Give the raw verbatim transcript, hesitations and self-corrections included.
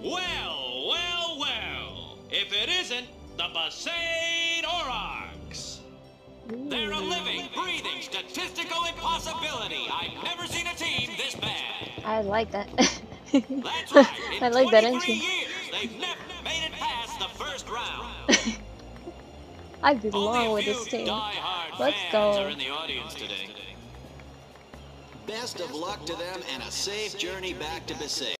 Well, well, well. If it isn't the Besaid Aurochs. They're a living, breathing, statistical impossibility. I've never seen a team this bad. I like that. That's right. In I like that twenty-three entry. years, they've never made it past the first round. I Only belong a with few this team. die-hard Let's fans go. are in the audience today. Best of luck to them and a safe journey back to Besaid.